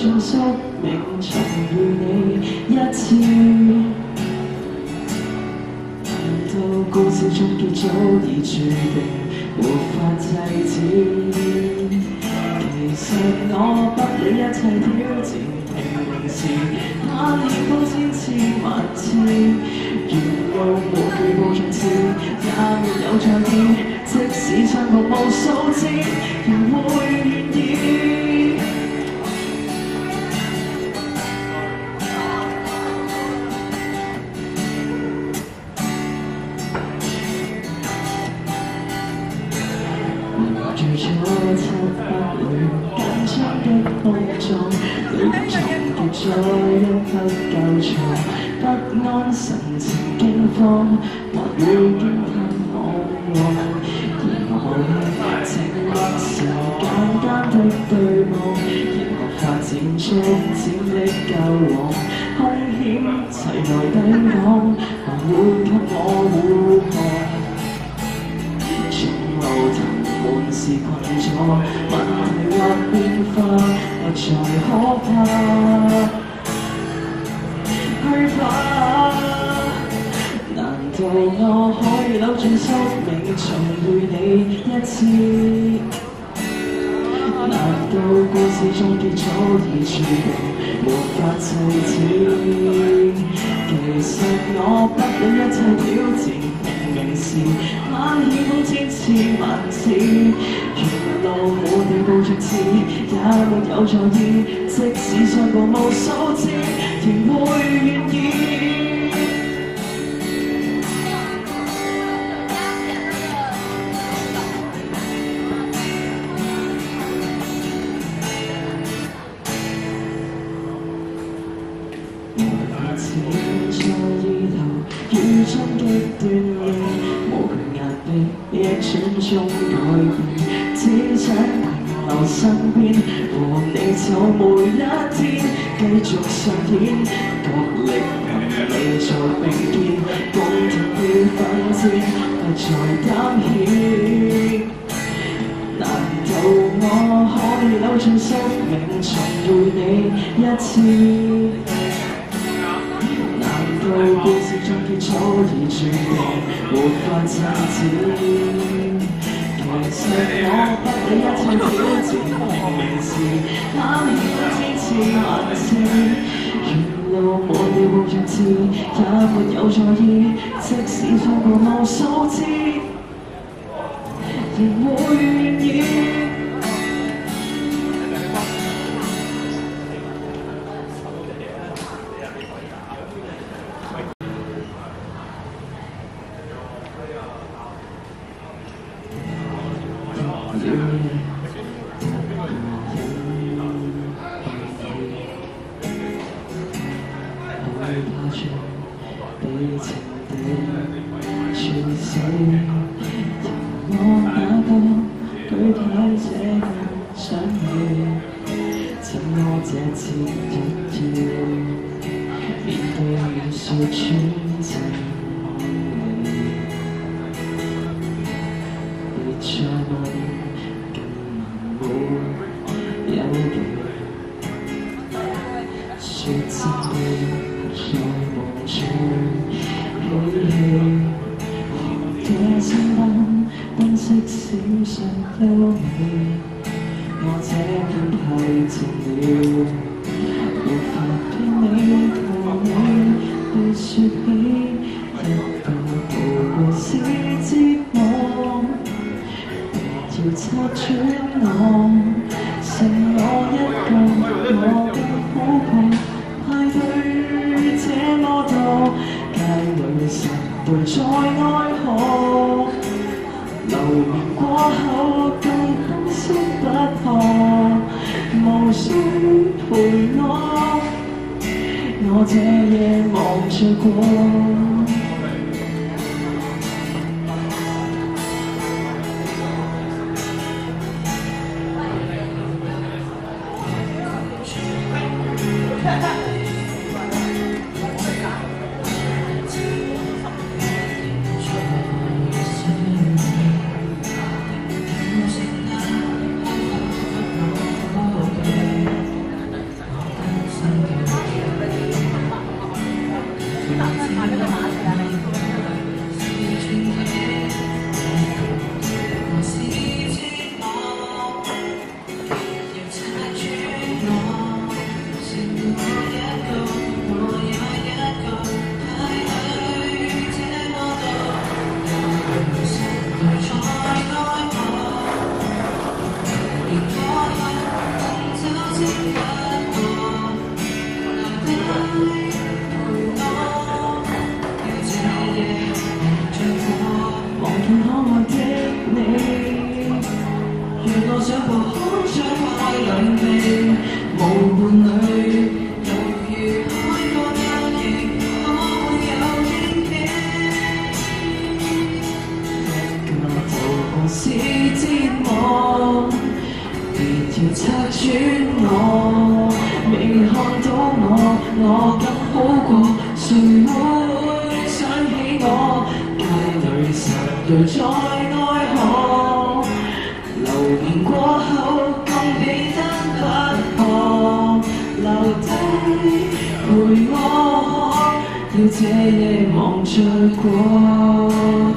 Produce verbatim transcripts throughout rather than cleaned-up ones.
盡宿命，重遇你一次。難道故事終結早已注定，無法制止？其實我不理一切挑戰，明明是他險峰千次萬次，沿路無懼無從事，也沒有在意。即使相逢無數次，仍會願意。最初漆黑裏緊張的碰撞，旅途重結在一刻交錯，不安神情驚慌，還會驚嘆彷徨。然後靜默時簡單的對望，然後發展出潛力交往，兇險齊來抵擋，還會給我護航。從路途滿是困阻，問題或變化不再可怕，懼怕。難道我可以扭轉宿命，重遇你一次？難道故事終結早已注定，無法制止？其實我不理一切挑戰，明明是他險峰千次萬次，沿路滿地無盡刺，也沒有在意。即使相逢無數次，仍會願意。在意頭雨中的鍛鍊，無懼壓迫，逆轉中改變，只想停留身邊，和你就每一天繼續上演，角力憑你在並肩，共同要奮戰，不再擔險。難道我可以扭轉宿命，重遇你一次？到故事終結早已注定，無法制止。其實我不理一切挑戰，明明是他險峰千次萬次，沿路滿地無盡刺，也沒有在意。即使相逢無數次，仍會願意。害怕着被情地處死，由我那個舉牌這樣想你，怎麼這次亦要面對要說穿情理？別再問更沒有記，說真的在夢中嬉戲，這聲音分析小上優美，我這邊太靜了，無法騙你同你去說起一個無過是折磨，要拆穿我，剩我一個我的苦況。派對這麼多，街裏十對在哀號，流年過後更可惜不可，無需陪我，我這夜望着過。 是折磨，別要拆穿我，未看到我，我更好過，誰會想起我？界裏實在在愛河，流年過後共你單不可，留低陪我，要這夜忘罪過。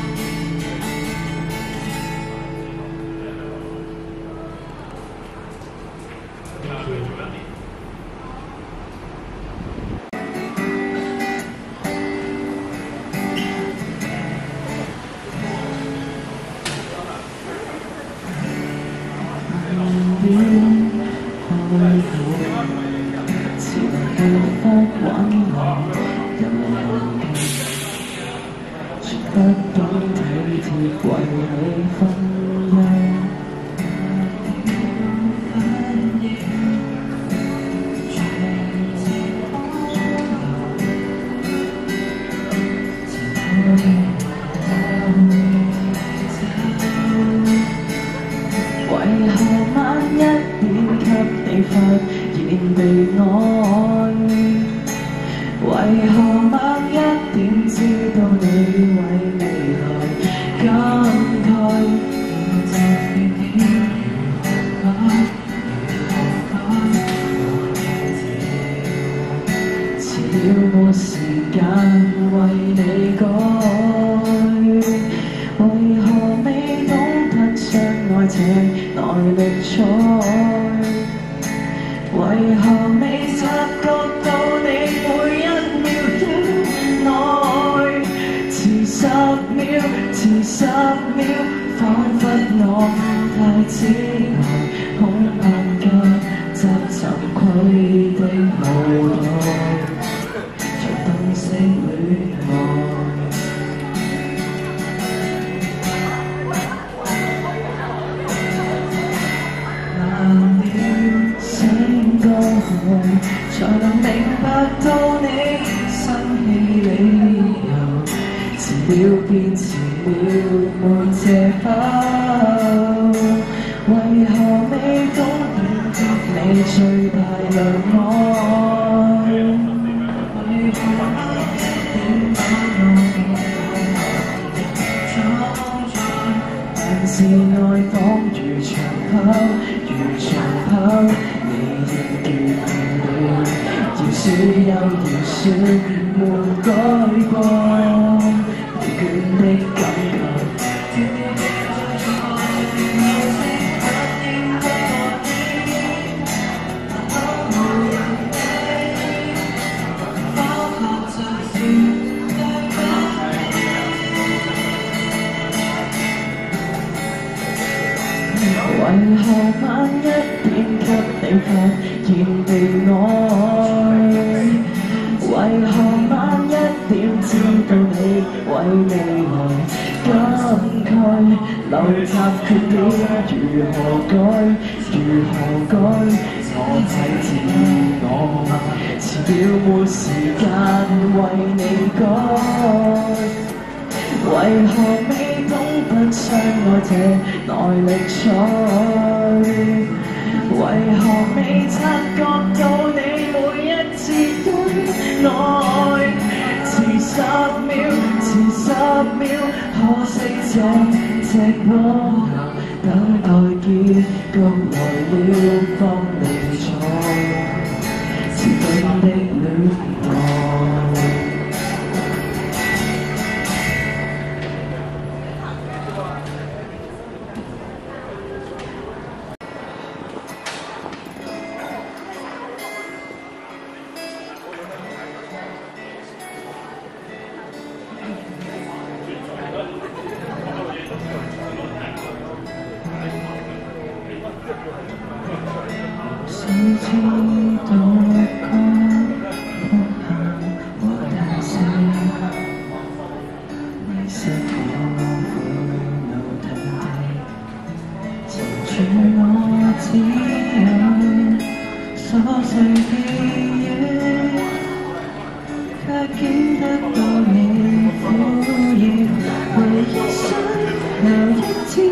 不懂體貼為你分憂，為何晚一點給你發現被愛？為何晚一點知道你為未來感慨？現在你如何改？遲了沒時間為你改，為何未懂得相愛這內力彩？為何未察覺到你每一秒的愛？遲十秒，遲十秒，彷彿我太自愛，恐怕急執尋愧的無奈，在燈色戀愛。才能明白到你生氣理由，遲了便遲了，沒藉口。為何未懂認得你最大良愛？為何你把我錯在？但是愛仿如長跑，如長跑，你已結要說又要說，沒改過疲倦的感覺。為何晚一點給你發現被愛？為何晚一點知道你為未來感慨？留習缺點如何改？如何改？我太自我，遲了沒時間為你改。為何未懂得相愛這內力彩？為何未察覺到你每一次對愛？遲十秒，遲十秒，可惜這隻蝸牛等待結局來了方理睬，遲鈍的戀愛。谁知道該哭喊和大聲，你失我會有體地，纏住我只有瑣碎記憶，卻見得到你苦熱，唯一想留一天。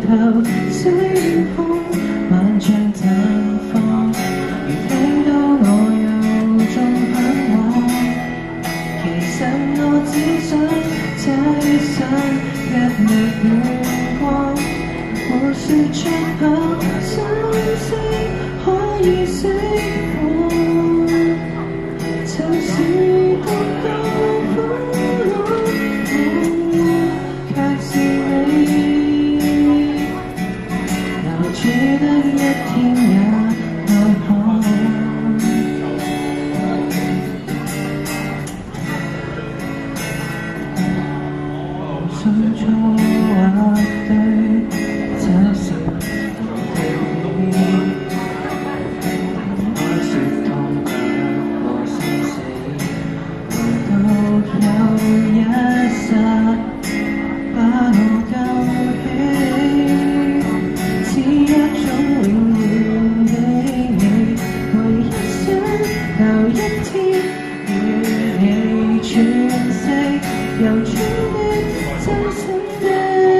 頭星空，萬丈綻放。如聽到我有種向往，其實我只想擠上一抹陽光，無說出口，心聲可以釋放。就是獨個苦惱，卻是你留住得一天也愛可。想錯或對，就是對你。愛是痛苦和生死，唯獨有一剎把我救起，似一種永遠的你，為一生留一天與你喘息，由衷的真心的，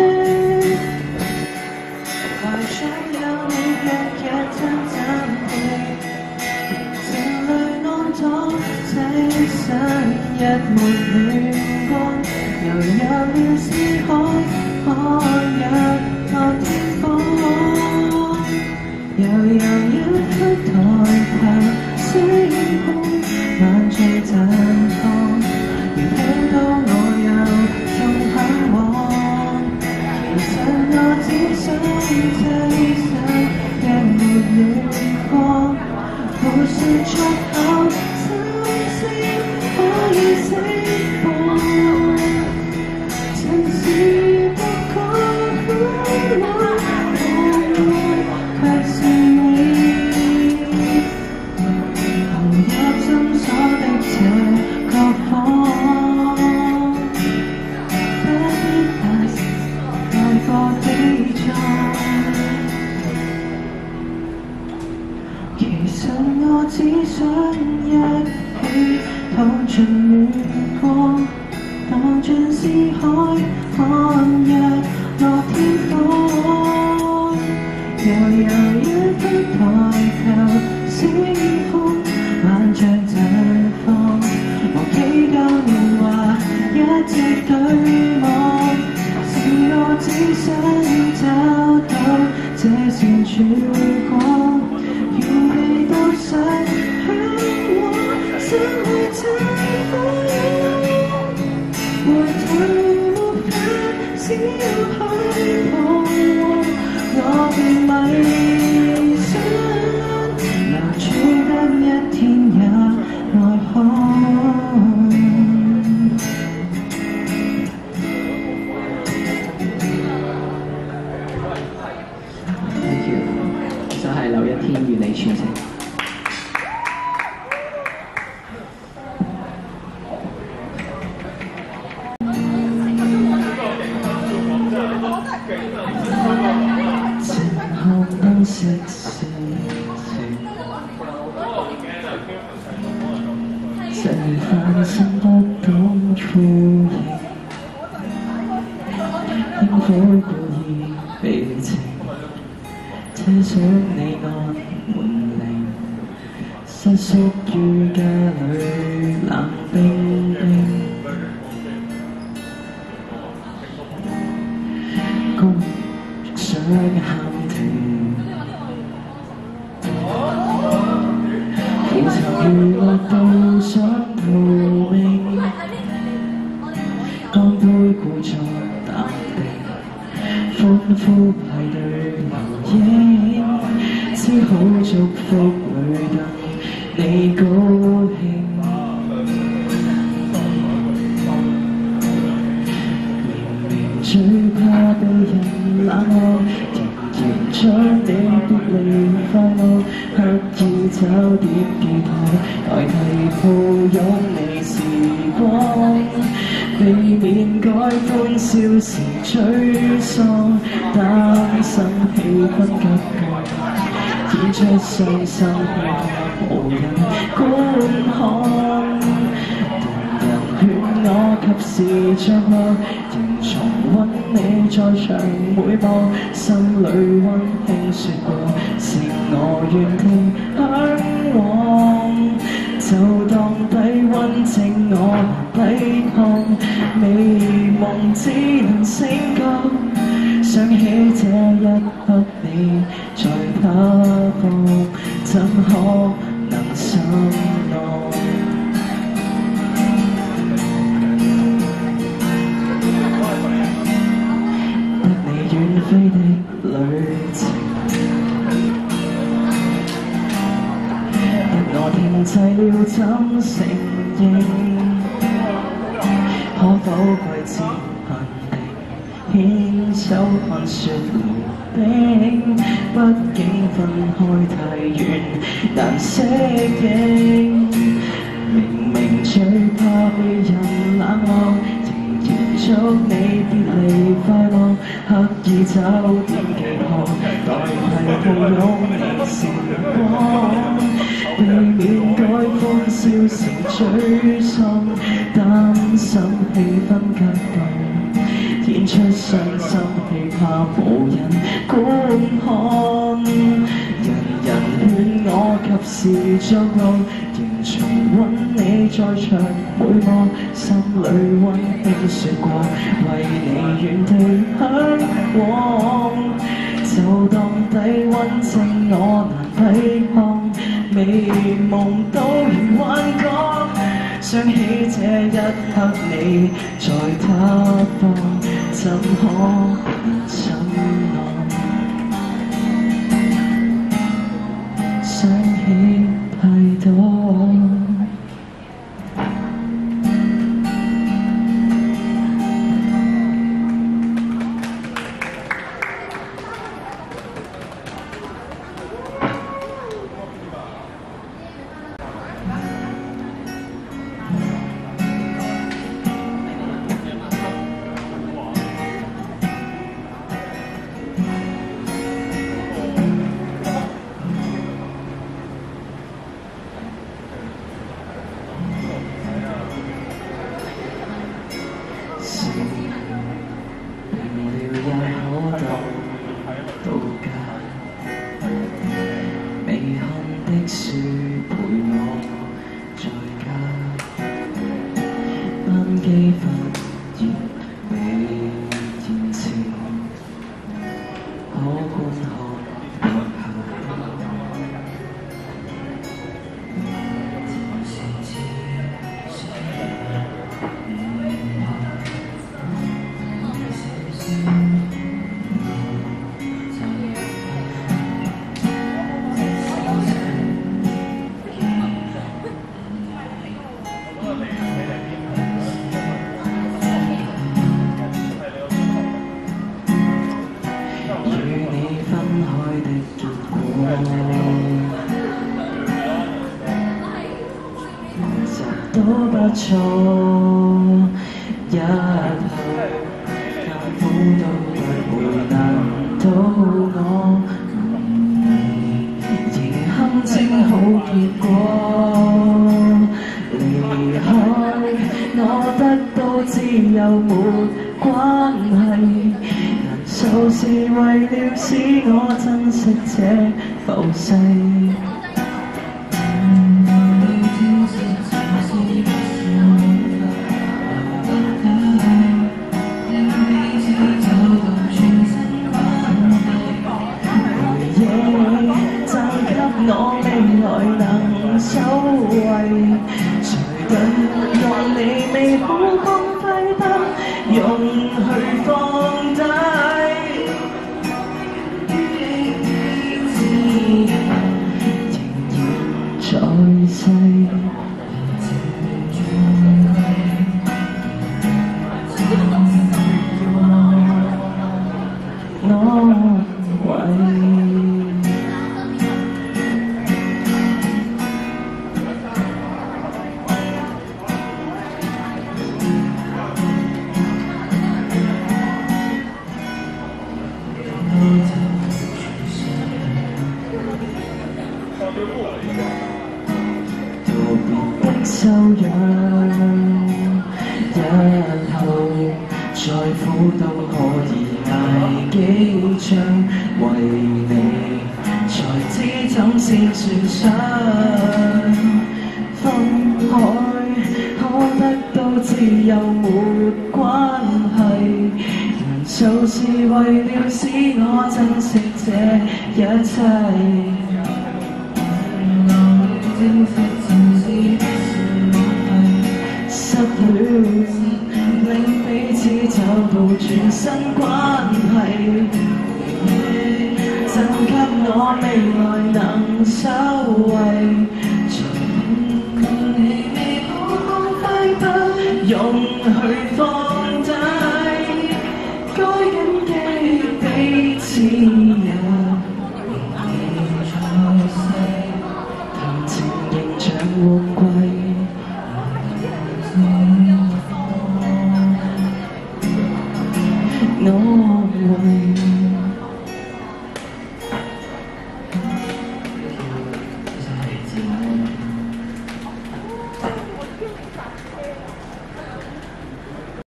懷中有你卻一真真地，情淚安躺擠上一抹暖光，悠悠了思海，看日落天光，悠悠一刻抬頭星空，萬丈綻放。如聽到我有種向往，其實我只想擠上一抹暖光，無說出口，心聲可以釋放。曾是獨個苦惱，卻是你投入心鎖的這個房。其實我只想一起透進暖光，蕩進思海，看日落天光，悠悠一刻抬頭星空，萬丈綻放。忘記舊年華，一直對望，是我只想找到這線曙光，願你都想向我生去太火焰，回頭沒法只有虛妄，我被迷失，留住得一天也愛可。就係留一天與你傳情。前後不識事情，這番心不懂呼應，應否故意避情？車廂你按門鈴，瑟縮於家裏冷冰冰，谷想喊停，苦茶娛樂到想逃命，乾杯故作淡定，歡呼派對留影，只好祝福裏等你高興。明明最怕被人冷落，仍然將你別離快樂，刻意找點寄託，代替抱擁你時光，避免該歡笑時沮喪，擔心氣氛急劇，演出傷心無人觀看，人人勸我及時着落，仍重溫你在場每幕，心裏溫馨說過，是我原地向往。就當低溫靜我抵抗，美夢只能醒覺。想起這一刻你在他方，怎可能心安？遠飛的旅程，我停滯了怎承認？可否季節限定牽手看雪溜冰？畢竟分開太遠，難適應。明明最怕被人冷落，祝你別離快樂，刻意找點寄託，代替抱擁你時光，避免改歡笑成沮喪，擔心氣氛急凍，獻出傷心氣怕無人觀看，人人勸我及時作樂，仍重溫你在場每幕，心裏溫馨說過，為你原地向往。就當低溫靜我難抵抗，美夢都如幻覺。想起這一刻你在他方，怎可能心安？想起太多。雪陪我在家，班機發現未延遲，可觀看落下。都不錯，日後艱苦都不會難到我，仍堪稱好結果。離開我得到自由沒關係，人就是為了使我珍惜這浮世。我未來能收穫，才等待你未好光輝不容許放低。仍都可以捱幾場，為你才知怎先算想。分開可得到自由沒關係，就是為了使我珍惜這一切。失戀令彼此找到全新關係，贈給我未來能收穫。從你未好好揮不容許。